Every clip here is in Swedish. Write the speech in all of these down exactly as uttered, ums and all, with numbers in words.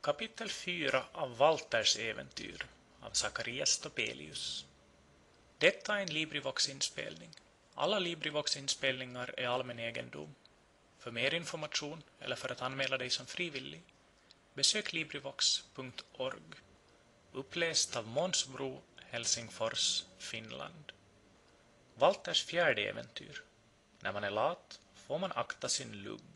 Kapitel fyra av Walters äventyr av Zacharias Topelius. Detta är en LibriVox-inspelning. Alla LibriVox-inspelningar är allmän egendom. För mer information eller för att anmäla dig som frivillig, besök LibriVox punkt org. Uppläst av Måns Bro, Helsingfors, Finland. Walters fjärde äventyr. När man är lat får man akta sin lugg.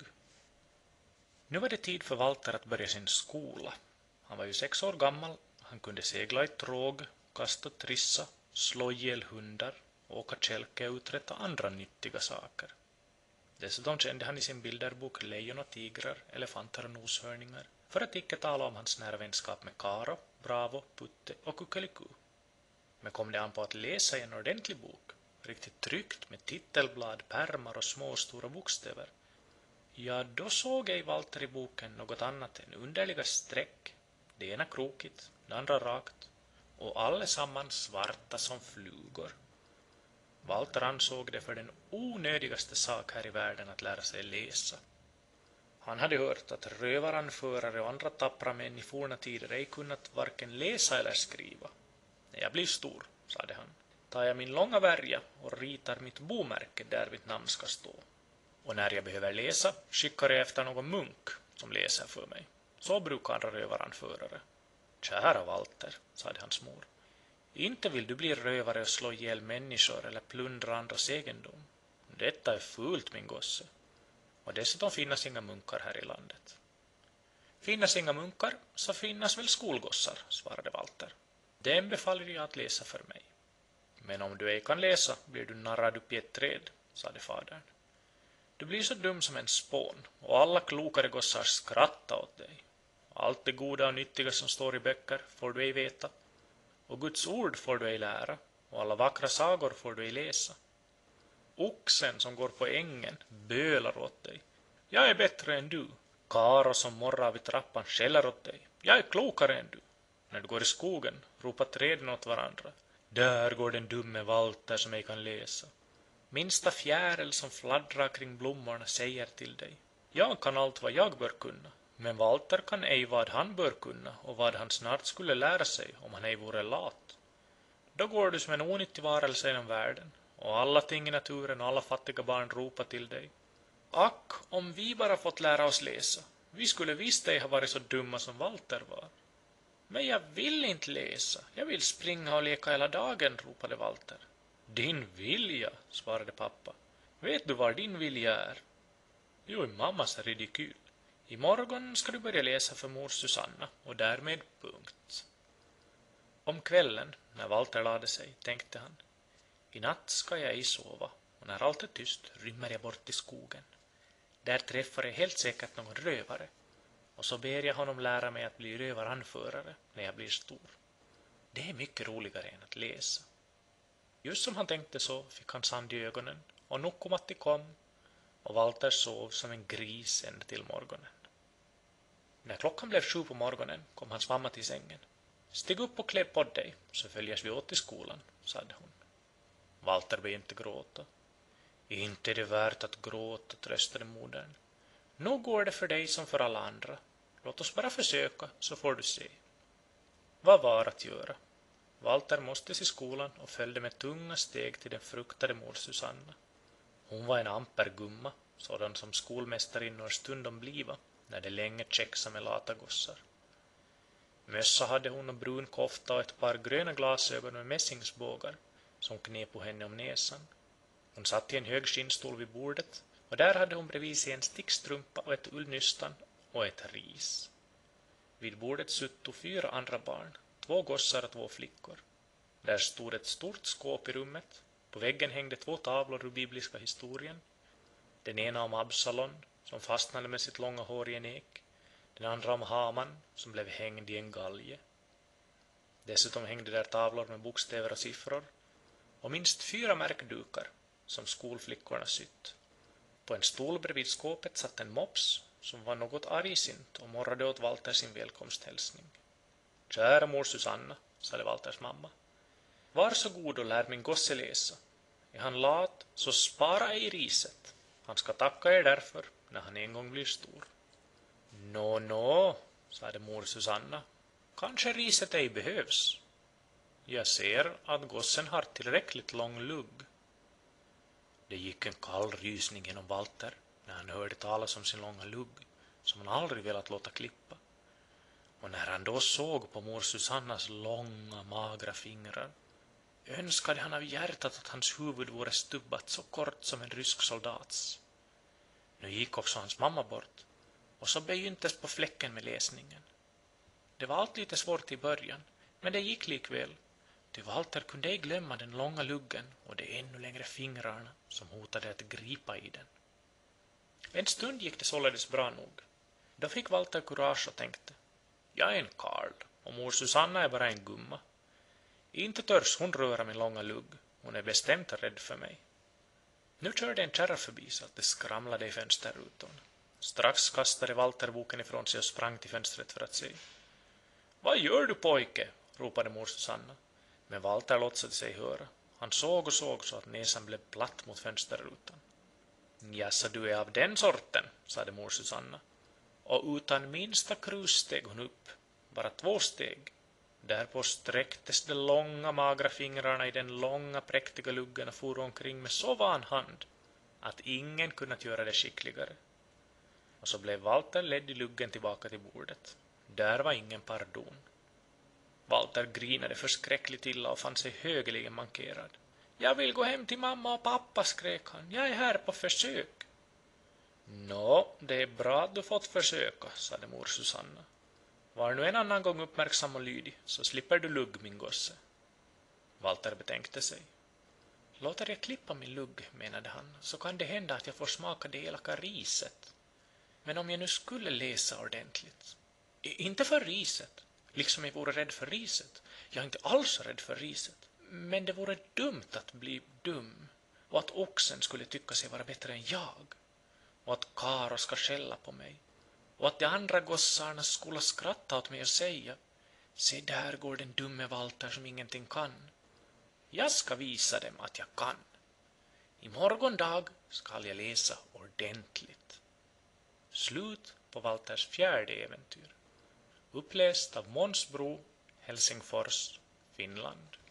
Nu var det tid för Walter att börja sin skola. Han var ju sex år gammal, han kunde segla i tråg, kasta trissa, slå ihjäl hundar, åka kälke och uträtta andra nyttiga saker. Dessutom kände han i sin bilderbok lejon och tigrar, elefanter och noshörningar, för att icke tala om hans nära vänskap med Karo, Bravo, Putte och Kuckeliku. Men kom det an på att läsa i en ordentlig bok, riktigt tryckt med titelblad, pärmar och små och stora bokstäver, ja, då såg ej Walter i boken något annat än underliga streck, det ena krokigt, det andra rakt, och allesammans svarta som flugor. Walter ansåg det för den onödigaste sak här i världen att lära sig läsa. Han hade hört att rövaranförare och andra tappra män i forna tider ej kunnat varken läsa eller skriva. När jag blir stor, sade han, tar jag min långa värja och ritar mitt bomärke där mitt namn ska stå. Och när jag behöver läsa skickar jag efter någon munk som läser för mig. Så brukar andra rövaranförare. Kära Walter, sade hans mor. Inte vill du bli rövare och slå ihjäl människor eller plundra andras egendom. Detta är fult, min gosse. Och dessutom finnas inga munkar här i landet. Finnas inga munkar, så finnas väl skolgossar, svarade Walter. Den befaller jag att läsa för mig. Men om du ej kan läsa blir du narrad upp i ett träd, sade fadern. Du blir så dum som en spån, och alla klokare gossar skratta åt dig. Allt det goda och nyttiga som står i böcker får du ej veta, och Guds ord får du ej lära, och alla vackra sagor får du ej läsa. Oxen som går på ängen bölar åt dig. Jag är bättre än du. Karo som morrar vid trappan skäller åt dig. Jag är klokare än du. När du går i skogen ropar träden åt varandra. Där går den dumme Walter som ej kan läsa. Minsta fjäril som fladdrar kring blommorna säger till dig. Jag kan allt vad jag bör kunna, men Walter kan ej vad han bör kunna och vad han snart skulle lära sig om han ej vore lat. Då går du som en onyttig varelse genom världen, och alla ting i naturen och alla fattiga barn ropar till dig. Ack, om vi bara fått lära oss läsa, vi skulle visst ej ha varit så dumma som Walter var. Men jag vill inte läsa, jag vill springa och leka hela dagen, ropade Walter. Din vilja, svarade pappa. Vet du var din vilja är? Jo, i mammas ridikyl. Imorgon ska du börja läsa för mor Susanna, och därmed punkt. Om kvällen, när Walter lade sig, tänkte han. I natt ska jag ej sova, och när allt är tyst rymmer jag bort till skogen. Där träffar jag helt säkert någon rövare, och så ber jag honom lära mig att bli rövaranförare när jag blir stor. Det är mycket roligare än att läsa. Just som han tänkte så fick han sand i ögonen, och Nukkomatti kom, och Walter sov som en gris ända till morgonen. När klockan blev sju på morgonen kom hans mamma till sängen. Stig upp och klä på dig, så följas vi åt till skolan, sade hon. Walter började inte gråta. Inte är det värt att gråta, tröstade modern. Nu går det för dig som för alla andra. Låt oss bara försöka, så får du se. Vad var att göra? Walter måste till skolan och följde med tunga steg till den fruktade mor Susanna. Hon var en amper gumma, sådan som skolmästarinnor stundom bliva, när de länge chexa med lata gossar. Mössa hade hon och brun kofta och ett par gröna glasögon med mässingsbågar, som knep på henne om näsan. Hon satt i en hög skinnstol vid bordet, och där hade hon bredvid sig en stickstrumpa och ett ullnystan och ett ris. Vid bordet sutto fyra andra barn, två gossar och två flickor. Där stod ett stort skåp i rummet. På väggen hängde två tavlor ur bibliska historien. Den ena om Absalon, som fastnade med sitt långa hår i en ek. Den andra om Haman, som blev hängd i en galge. Dessutom hängde där tavlor med bokstäver och siffror. Och minst fyra märkdukar, som skolflickorna sytt. På en stol bredvid skåpet satt en mops, som var något argsint och morrade åt Walter sin välkomsthälsning. Kära mor Susanna, sade Walters mamma. Var så god och lär min gosse läsa. Är han lat, så spara ej riset. Han ska tacka er därför, när han en gång blir stor. Nå, nå, sade mor Susanna. Kanske riset ej behövs. Jag ser att gossen har tillräckligt lång lugg. Det gick en kall rysning genom Walter när han hörde talas om sin långa lugg som han aldrig velat låta klippa. Och när han då såg på mor Susannas långa, magra fingrar önskade han av hjärtat att hans huvud vore stubbat så kort som en rysk soldats. Nu gick också hans mamma bort och så begyntes på fläcken med läsningen. Det var allt lite svårt i början, men det gick likväl. Ty Walter kunde ej glömma den långa luggen och de ännu längre fingrarna som hotade att gripa i den. En stund gick det således bra nog. Då fick Walter kurage och tänkte: jag är en karl och mor Susanna är bara en gumma. Inte törs hon röra min långa lugg, hon är bestämt rädd för mig. Nu körde en kärra förbi så att det skramlade i fönsterrutan. Strax kastade Walter boken ifrån sig och sprang till fönstret för att se. Vad gör du, pojke? Ropade mor Susanna. Men Walter låtsade sig höra. Han såg och såg så att näsan blev platt mot fönsterrutan. Jaså, du är av den sorten, sade mor Susanna. Och utan minsta krus steg hon upp, bara två steg. Därpå sträcktes de långa magra fingrarna i den långa präktiga luggen och for omkring med så van hand att ingen kunnat göra det skickligare. Och så blev Walter ledd i luggen tillbaka till bordet. Där var ingen pardon. Walter grinade förskräckligt illa och fann sig högeligen mankerad. Jag vill gå hem till mamma och pappa, skrek han. Jag är här på försök. Nå, det är bra att du fått försöka, sade mor Susanna. Var nu en annan gång uppmärksam och lydig, så slipper du lugg, min gosse. Walter betänkte sig. Låter jag klippa min lugg, menade han, så kan det hända att jag får smaka det elaka riset. Men om jag nu skulle läsa ordentligt. Inte för riset, liksom jag vore rädd för riset. Jag är inte alls rädd för riset. Men det vore dumt att bli dum, och att oxen skulle tycka sig vara bättre än jag, och att Karo ska skälla på mig, och att de andra gossarna skulle skratta åt mig och säga: se, där går den dumme Walter som ingenting kan. Jag ska visa dem att jag kan. I morgondag skall jag läsa ordentligt. Slut på Walters fjärde äventyr. Uppläst av Måns Bro, Helsingfors, Finland.